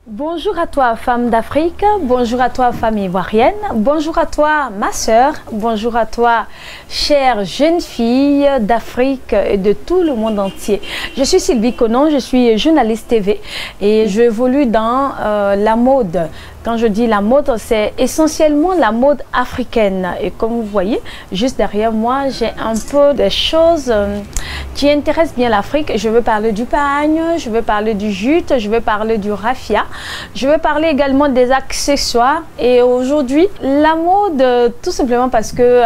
Bonjour à toi, femme d'Afrique, bonjour à toi, femme ivoirienne, bonjour à toi, ma sœur, bonjour à toi, chère jeune fille d'Afrique et de tout le monde entier. Je suis Sylvie Conon, je suis journaliste TV et j'évolue dans la mode. Quand je dis la mode, c'est essentiellement la mode africaine. Et comme vous voyez, juste derrière moi, j'ai un peu des choses qui intéressent bien l'Afrique. Je veux parler du pagne, je veux parler du jute, je veux parler du raffia. Je veux parler également des accessoires. Et aujourd'hui, la mode, tout simplement parce que...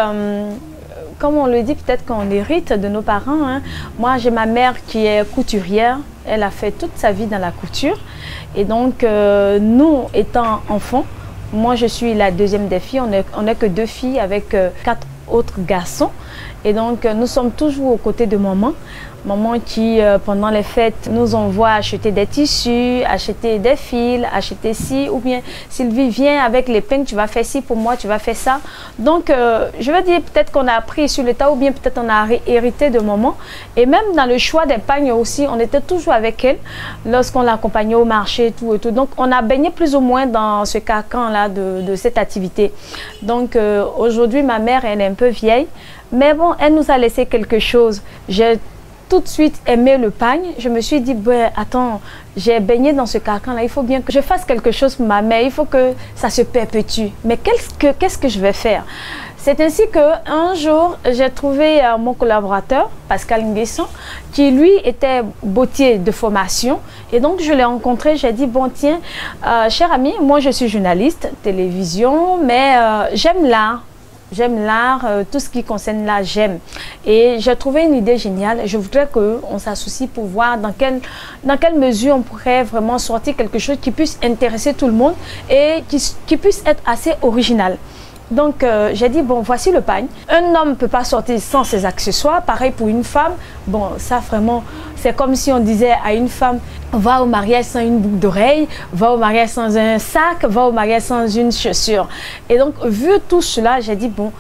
comme on le dit, peut-être qu'on hérite de nos parents. Hein. Moi, j'ai ma mère qui est couturière. Elle a fait toute sa vie dans la couture. Et donc, nous, étant enfants, moi, je suis la deuxième des filles. On n'est que deux filles avec 4 autres garçons. Et donc, nous sommes toujours aux côtés de maman. Maman qui, pendant les fêtes, nous envoie acheter des tissus, acheter des fils, acheter ci, ou bien Sylvie, viens avec les peignes, tu vas faire ci pour moi, tu vas faire ça. Donc, je veux dire, peut-être qu'on a appris sur le tas, ou bien peut-être on a hérité de maman. Et même dans le choix des pagnes aussi, on était toujours avec elle lorsqu'on l'accompagnait au marché et tout et tout. Donc, on a baigné plus ou moins dans ce carcan-là de cette activité. Donc, aujourd'hui, ma mère, elle est un peu vieille, mais bon, elle nous a laissé quelque chose. J'ai tout de suite aimé le pagne. Je me suis dit, ben, attends, j'ai baigné dans ce carcan-là, il faut bien que je fasse quelque chose pour ma mère, il faut que ça se perpétue. Mais qu'est-ce que je vais faire? C'est ainsi qu'un jour, j'ai trouvé mon collaborateur, Pascal Nguesson, qui lui était bottier de formation. Et donc, je l'ai rencontré, j'ai dit, bon, tiens, cher ami, moi je suis journaliste, télévision, mais j'aime l'art. J'aime l'art, tout ce qui concerne l'art, j'aime. Et j'ai trouvé une idée géniale. Je voudrais qu'on s'associe pour voir dans quelle mesure on pourrait vraiment sortir quelque chose qui puisse intéresser tout le monde et qui puisse être assez original. Donc, j'ai dit, bon, voici le pagne. Un homme ne peut pas sortir sans ses accessoires. Pareil pour une femme. Bon, ça vraiment, c'est comme si on disait à une femme, va au mariage sans une boucle d'oreille, va au mariage sans un sac, va au mariage sans une chaussure. Et donc, vu tout cela, j'ai dit, bon,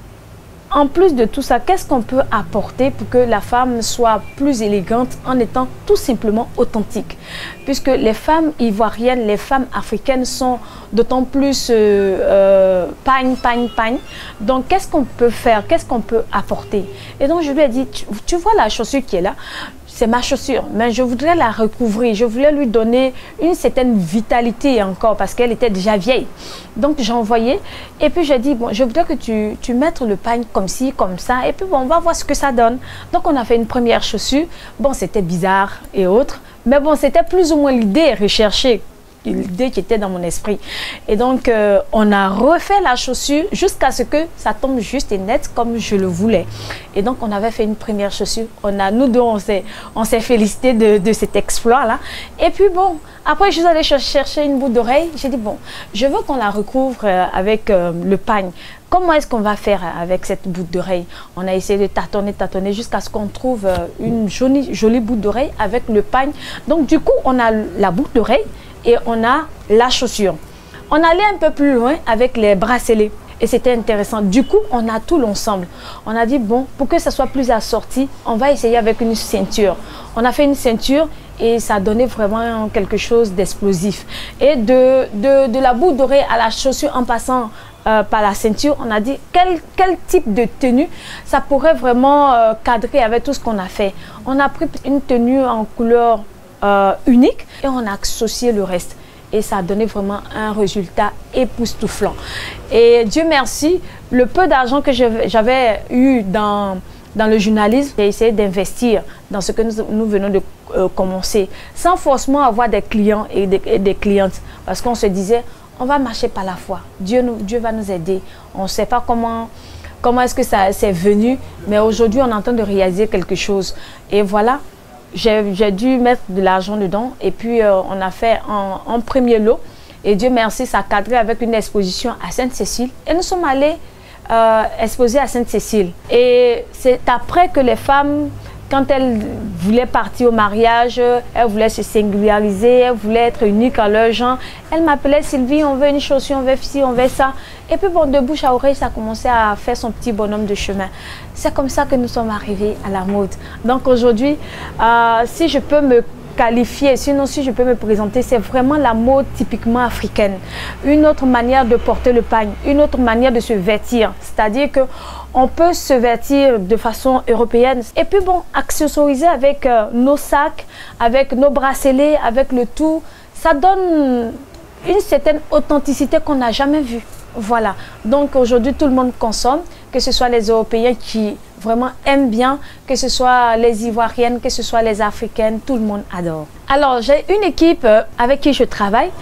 en plus de tout ça, qu'est-ce qu'on peut apporter pour que la femme soit plus élégante en étant tout simplement authentique? Puisque les femmes ivoiriennes, les femmes africaines sont d'autant plus pagne. Donc, qu'est-ce qu'on peut faire? Qu'est-ce qu'on peut apporter? Et donc, je lui ai dit, tu vois la chaussure qui est là? C'est ma chaussure, mais je voudrais la recouvrir. Je voulais lui donner une certaine vitalité encore parce qu'elle était déjà vieille. Donc, j'ai envoyé et puis j'ai dit, bon, je voudrais que tu mettes le pagne comme ci, comme ça. Et puis, bon, on va voir ce que ça donne. Donc, on a fait une première chaussure. Bon, c'était bizarre et autres. Mais bon, c'était plus ou moins l'idée recherchée. L'idée qui était dans mon esprit. Et donc, on a refait la chaussure jusqu'à ce que ça tombe juste et net comme je le voulais. Et donc, on avait fait une première chaussure. Nous deux, on s'est félicité de cet exploit-là. Et puis, bon, après, je suis allée chercher une boucle d'oreille. J'ai dit, bon, je veux qu'on la recouvre avec le pagne. Comment est-ce qu'on va faire avec cette boucle d'oreille? On a essayé de tâtonner jusqu'à ce qu'on trouve une jolie boucle d'oreille avec le pagne. Donc, du coup, on a la boucle d'oreille et on a la chaussure. On allait un peu plus loin avec les bracelets et c'était intéressant. Du coup, on a tout l'ensemble. On a dit, bon, pour que ça soit plus assorti, on va essayer avec une ceinture. On a fait une ceinture et ça a donné vraiment quelque chose d'explosif. Et de la boucle d'oreille à la chaussure en passant par la ceinture, on a dit quel type de tenue ça pourrait vraiment cadrer avec tout ce qu'on a fait. On a pris une tenue en couleur unique et on a associé le reste et ça a donné vraiment un résultat époustouflant. Et Dieu merci, le peu d'argent que j'avais eu dans le journalisme, j'ai essayé d'investir dans ce que nous venons de commencer sans forcément avoir des clients et des clientes parce qu'on se disait on va marcher par la foi, Dieu va nous aider. On ne sait pas comment est-ce que ça s'est venu, mais aujourd'hui on est en train de réaliser quelque chose et voilà. J'ai dû mettre de l'argent dedans et puis on a fait un premier lot et Dieu merci, ça a cadré avec une exposition à Sainte-Cécile et nous sommes allés exposer à Sainte-Cécile. Et c'est après que les femmes, quand elles voulaient partir au mariage, elles voulaient se singulariser, elles voulaient être uniques en leur genre, elles m'appelaient Sylvie, on veut une chaussure, on veut ci, on veut ça. Et puis bon, de bouche à oreille, ça a commencé à faire son petit bonhomme de chemin. C'est comme ça que nous sommes arrivés à la mode. Donc aujourd'hui, si je peux me qualifier, sinon si je peux me présenter, c'est vraiment la mode typiquement africaine. Une autre manière de porter le pagne, une autre manière de se vêtir. C'est-à-dire que on peut se vêtir de façon européenne et puis bon, accessoriser avec nos sacs, avec nos bracelets, avec le tout. Ça donne une certaine authenticité qu'on n'a jamais vue. Voilà. Donc aujourd'hui, tout le monde consomme, que ce soit les Européens qui vraiment aiment bien, que ce soit les Ivoiriennes, que ce soit les Africaines, tout le monde adore. Alors, j'ai une équipe avec qui je travaille.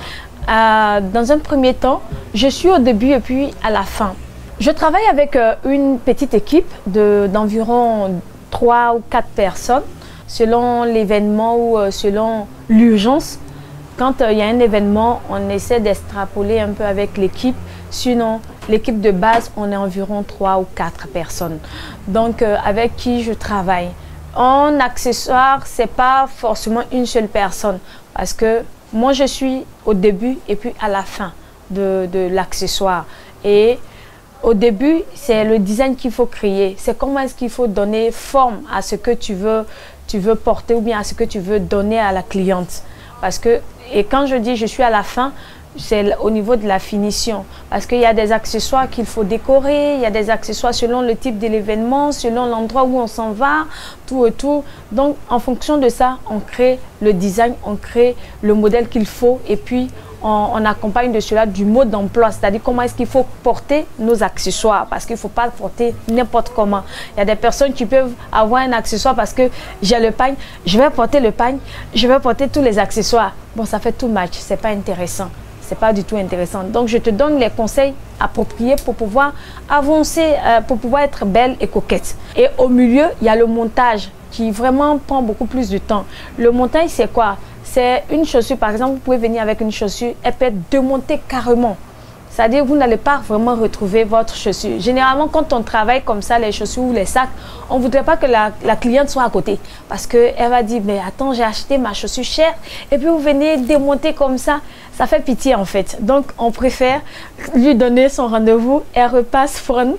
Dans un premier temps, je suis au début et puis à la fin. Je travaille avec une petite équipe d'environ 3 ou 4 personnes, selon l'événement ou selon l'urgence. Quand il y a un événement, on essaie d'extrapoler un peu avec l'équipe. Sinon, l'équipe de base, on est environ 3 ou 4 personnes. Donc, avec qui je travaille. En accessoire, ce n'est pas forcément une seule personne. Parce que moi, je suis au début et puis à la fin de l'accessoire. Et au début, c'est le design qu'il faut créer. C'est comment est-ce qu'il faut donner forme à ce que tu veux porter ou bien à ce que tu veux donner à la cliente. Parce que, et quand je dis je suis à la fin, c'est au niveau de la finition. Parce qu'il y a des accessoires qu'il faut décorer, il y a des accessoires selon le type de l'événement, selon l'endroit où on s'en va, tout et tout. Donc, en fonction de ça, on crée le design, on crée le modèle qu'il faut et puis on accompagne de cela du mode d'emploi, c'est-à-dire comment est-ce qu'il faut porter nos accessoires, parce qu'il ne faut pas porter n'importe comment. Il y a des personnes qui peuvent avoir un accessoire parce que j'ai le pagne, je vais porter le pagne, je vais porter tous les accessoires. Bon, ça fait tout match, c'est pas intéressant. C'est pas du tout intéressant. Donc, je te donne les conseils appropriés pour pouvoir avancer, pour pouvoir être belle et coquette. Et au milieu, il y a le montage qui vraiment prend beaucoup plus de temps. Le montage, c'est quoi? C'est une chaussure, par exemple, vous pouvez venir avec une chaussure, elle peut être démontée carrément. C'est-à-dire que vous n'allez pas vraiment retrouver votre chaussure. Généralement, quand on travaille comme ça, les chaussures ou les sacs, on ne voudrait pas que la cliente soit à côté. Parce qu'elle va dire, mais attends, j'ai acheté ma chaussure chère. Et puis vous venez démonter comme ça. Ça fait pitié en fait. Donc, on préfère lui donner son rendez-vous. Elle repasse prendre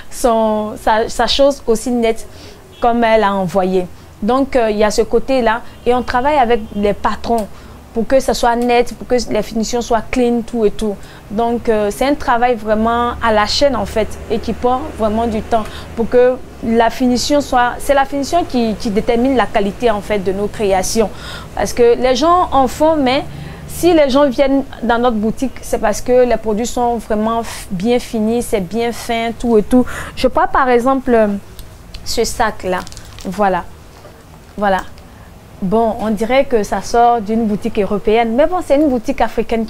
sa chose aussi nette comme elle a envoyé. Donc, il y a ce côté-là. Et on travaille avec les patrons pour que ça soit net, pour que les finitions soient clean, tout et tout. Donc, c'est un travail vraiment à la chaîne, en fait, et qui prend vraiment du temps pour que la finition soit... C'est la finition qui détermine la qualité, en fait, de nos créations. Parce que les gens en font, mais si les gens viennent dans notre boutique, c'est parce que les produits sont vraiment bien finis, c'est bien fin, tout et tout. Je prends, par exemple, ce sac-là. Voilà. Voilà. Bon, on dirait que ça sort d'une boutique européenne, mais bon, c'est une boutique africaine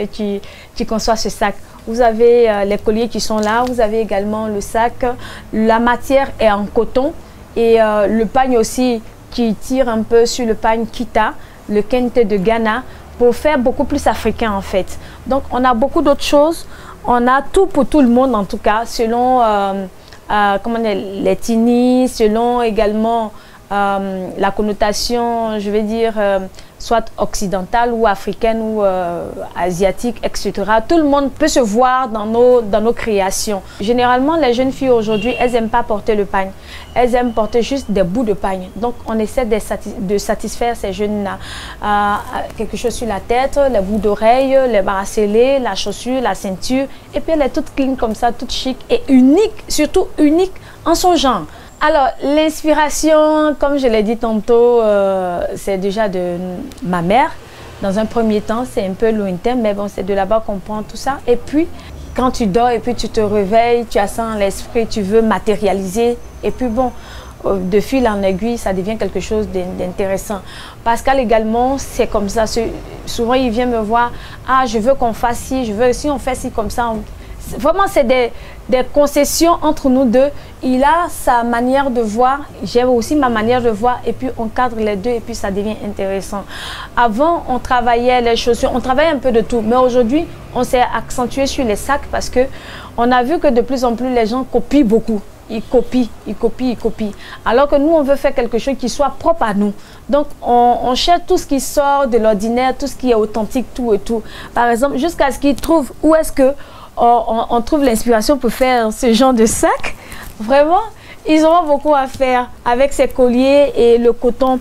qui conçoit ce sac. Vous avez les colliers qui sont là, vous avez également le sac. La matière est en coton et le pagne aussi qui tire un peu sur le pagne Kita, le kente de Ghana, pour faire beaucoup plus africain en fait. Donc, on a beaucoup d'autres choses. On a tout pour tout le monde en tout cas, selon comment dire, les teenies, selon également... la connotation, je vais dire, soit occidentale ou africaine ou asiatique, etc. Tout le monde peut se voir dans nos créations. Généralement, les jeunes filles aujourd'hui, elles n'aiment pas porter le pagne. Elles aiment porter juste des bouts de pagne. Donc, on essaie de satisfaire ces jeunes-là. Quelque chose sur la tête, les bouts d'oreilles, les bracelets, la chaussure, la ceinture. Et puis, elle est toute clean comme ça, toute chic et unique, surtout unique en son genre. Alors, l'inspiration, comme je l'ai dit tantôt, c'est déjà de ma mère. Dans un premier temps, c'est un peu lointain, mais bon, c'est de là-bas qu'on prend tout ça. Et puis, quand tu dors et puis tu te réveilles, tu as ça en l'esprit, tu veux matérialiser. Et puis bon, de fil en aiguille, ça devient quelque chose d'intéressant. Pascal également, c'est comme ça. Souvent, il vient me voir, ah, je veux qu'on fasse ci, je veux si on fait ci comme ça. Vraiment, c'est des concessions entre nous deux. Il a sa manière de voir, j'ai aussi ma manière de voir, et puis on cadre les deux et puis ça devient intéressant. Avant, on travaillait les chaussures, on travaillait un peu de tout, mais aujourd'hui, on s'est accentué sur les sacs parce que on a vu que de plus en plus les gens copient beaucoup. Ils copient, ils copient, ils copient. Alors que nous, on veut faire quelque chose qui soit propre à nous. Donc, on cherche tout ce qui sort de l'ordinaire, tout ce qui est authentique, tout et tout. Par exemple, jusqu'à ce qu'ils trouvent où est-ce que on trouve l'inspiration pour faire ce genre de sac. Vraiment, ils auront beaucoup à faire avec ces colliers et le coton.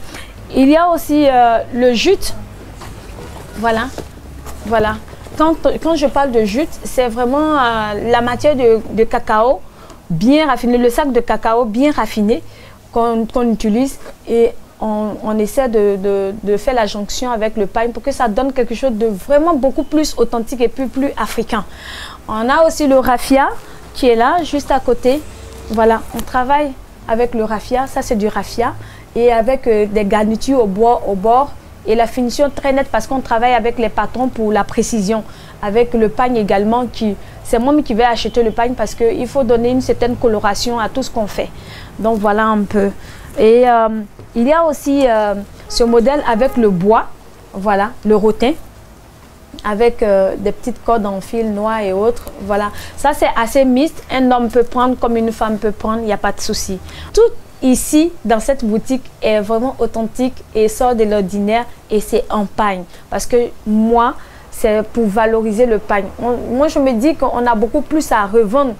Il y a aussi le jute. Voilà. Voilà. Quand je parle de jute, c'est vraiment la matière de cacao bien raffinée, le sac de cacao bien raffiné qu'on utilise et on essaie de faire la jonction avec le pain pour que ça donne quelque chose de vraiment beaucoup plus authentique et plus africain. On a aussi le raffia qui est là, juste à côté. Voilà, on travaille avec le raffia, ça c'est du raffia, et avec des garnitures au bord. Et la finition très nette parce qu'on travaille avec les patrons pour la précision. Avec le pain également, c'est moi qui vais acheter le pain parce qu'il faut donner une certaine coloration à tout ce qu'on fait. Donc voilà un peu. Et il y a aussi ce modèle avec le bois, voilà, le rotin, avec des petites cordes en fil noir et autres. Voilà, ça c'est assez mixte. Un homme peut prendre comme une femme peut prendre, il n'y a pas de souci. Tout ici, dans cette boutique, est vraiment authentique et sort de l'ordinaire et c'est en pagne. Parce que moi, c'est pour valoriser le pagne. Moi, je me dis qu'on a beaucoup plus à revendre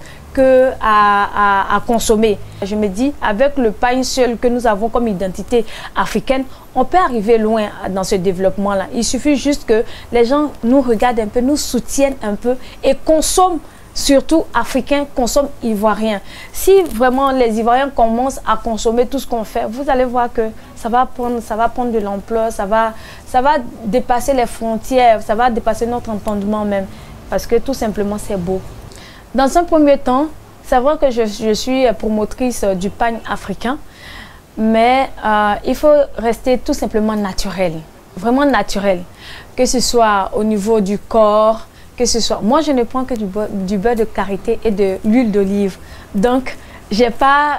qu'à consommer. Je me dis, avec le pagne seul que nous avons comme identité africaine, on peut arriver loin dans ce développement-là. Il suffit juste que les gens nous regardent un peu, nous soutiennent un peu et consomment. Surtout africains consomment ivoiriens. Si vraiment les Ivoiriens commencent à consommer tout ce qu'on fait, vous allez voir que ça va prendre de l'ampleur, ça va dépasser les frontières, ça va dépasser notre entendement même. Parce que tout simplement c'est beau. Dans un premier temps, c'est vrai que je suis promotrice du pagne africain, mais il faut rester tout simplement naturel, vraiment naturel. Que ce soit au niveau du corps, que ce soit. Moi, je ne prends que du beurre de karité et de l'huile d'olive. Donc, je n'ai pas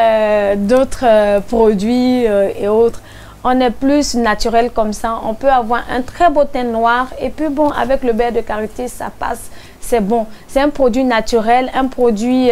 d'autres produits et autres. On est plus naturel comme ça. On peut avoir un très beau teint noir. Et puis, bon, avec le beurre de karité, ça passe. C'est bon. C'est un produit naturel, un produit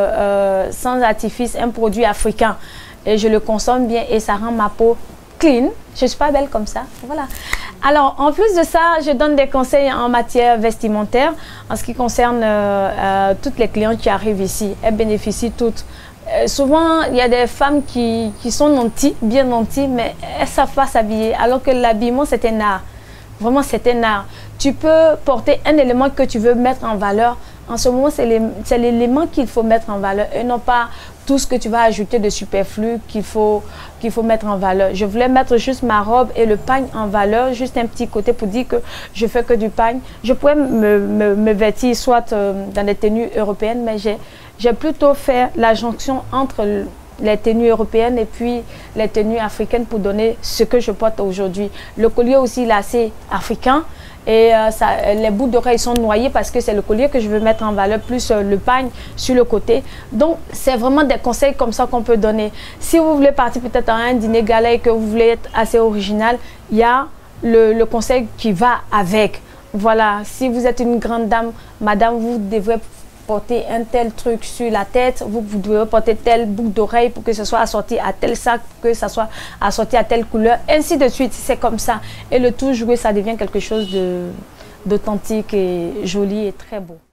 sans artifice, un produit africain. Et je le consomme bien et ça rend ma peau clean. Je ne suis pas belle comme ça. Voilà. Alors, en plus de ça, je donne des conseils en matière vestimentaire. En ce qui concerne toutes les clientes qui arrivent ici, elles bénéficient toutes. Souvent, il y a des femmes qui sont nantis, bien nantis, mais elles ne savent pas s'habiller. Alors que l'habillement, c'est un art. Vraiment, c'est un art. Tu peux porter un élément que tu veux mettre en valeur. En ce moment, c'est l'élément qu'il faut mettre en valeur et non pas tout ce que tu vas ajouter de superflu qu'il faut mettre en valeur. Je voulais mettre juste ma robe et le pagne en valeur, juste un petit côté pour dire que je fais que du pagne. Je pourrais me vêtir soit dans des tenues européennes, mais j'ai plutôt fait la jonction entre les tenues européennes et puis les tenues africaines pour donner ce que je porte aujourd'hui. Le collier aussi, il est assez africain. Et les boucles d'oreilles sont noyées parce que c'est le collier que je veux mettre en valeur, plus le pagne sur le côté. Donc, c'est vraiment des conseils comme ça qu'on peut donner. Si vous voulez partir peut-être à un dîner gala et que vous voulez être assez original, il y a le conseil qui va avec. Voilà, si vous êtes une grande dame, madame, vous devrez porter un tel truc sur la tête, vous devez porter telle boucle d'oreille pour que ce soit assorti à tel sac, pour que ce soit assorti à telle couleur, ainsi de suite. C'est comme ça. Et le tout joué, ça devient quelque chose d'authentique et joli et très beau.